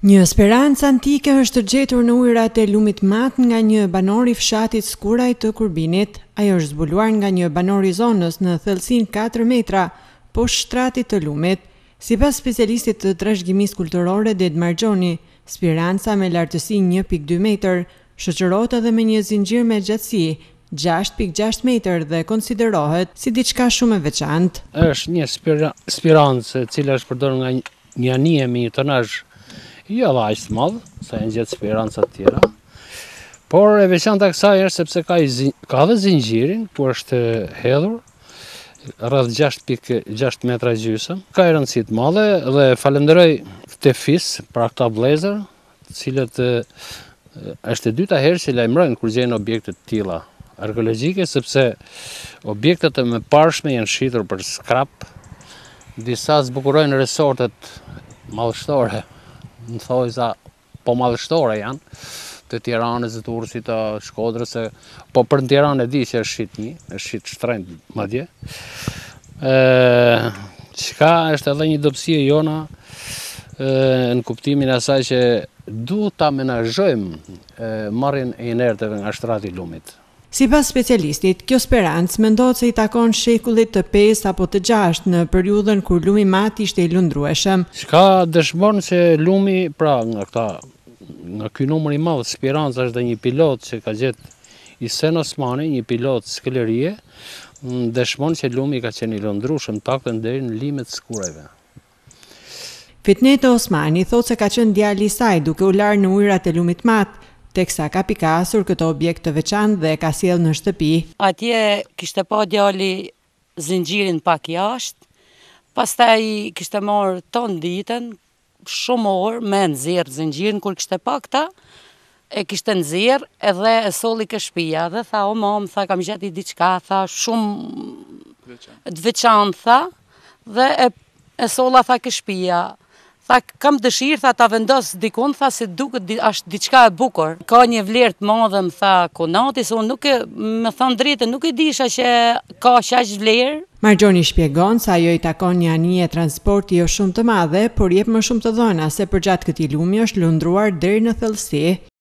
Një sperancë antike është gjetur në ujërat e lumit Mat nga një banor i fshatit Skuraj të Kurbinit. Ajo është zbuluar nga një banor i zonës në thellësinë 4 metra poshtë shtratit të lumit. Sipas specialistit të trashëgimisë kulturore Ded Marxhoni, spiranca me lartësi 1.2 metër shoqërohet edhe me një zinxhir me gjatësi 6.6 metër dhe konsiderohet si diçka shumë e veçantë. Është një spirancë e cila është përdorur nga një anije me një tonazh jo aq të madh, sa janë gjithë spirancat tjera. Por e veçanta kësaj është sepse ka dhe zinxhirin ku është hedhur rreth 6.6 metra gjysmë. Ka rëndësi të madhe dhe falenderoj Tefis për këta vëllezër, të cilët është e dyta herë që lajmërojnë kur gjejnë objekte të tilla arkeologjike, sepse objektet e mëparshme janë shitur për skrap, disa zbukurojnë resortet madhështore, në thojza po madhështore janë, të Tiranës, të Durrësit, të Shkodrës, po për në Tiranë e di që është shit shtrenjtë madje. Çka është edhe një dobësi e jona në kuptimin e asaj që duhet ta menaxhojmë marrjen e inerteve nga shtrati i lumit. Sipas specialistit, kjo sperancë mendohet se i takon shekullit të 5 apo të 6 në periudhën kur lumi Mat ishte i lundrueshëm. Çka dëshmon se lumi, pra nga ky numër i madh spirancash dhe një pilot që ka gjetë Isen Osmani, një pilot skelerie, dëshmon se lumi ka qenë i lundrueshëm taktën deri në limet e Skurajve. Fitnete Osmani thotë se ka qenë djali i saj duke u larë në ujërat e lumit Mat, teksa ka pikasur këto objekt të veçantë dhe ka sjellë në shtëpi. Atje kishte pa djali zinxhirin pak jashtë, pastaj kishte marrë ton ditën, shumë orë me nxjerr zinxhirin kur kishte pa këta, e kishte nxjerr edhe e solli ke shtëpia dhe tha o mam, tha kam gjeti diçka, tha shumë të veçantë, tha, dhe e solla tha ke shtëpia. Tha, kam dëshirë, tha, ta vendos dikun, tha, se duket është diçka e bukur. Ka një vlerë të madhe, më tha, konati, se unë me thënë drejtë, nuk e disha që ka qaq vlerë. Marxhoni shpjegon se ajo i takon një anije transporti jo shumë të madhe, por jep më shumë të dhëna se përgjatë këtij lumi është lundruar deri në thellësi.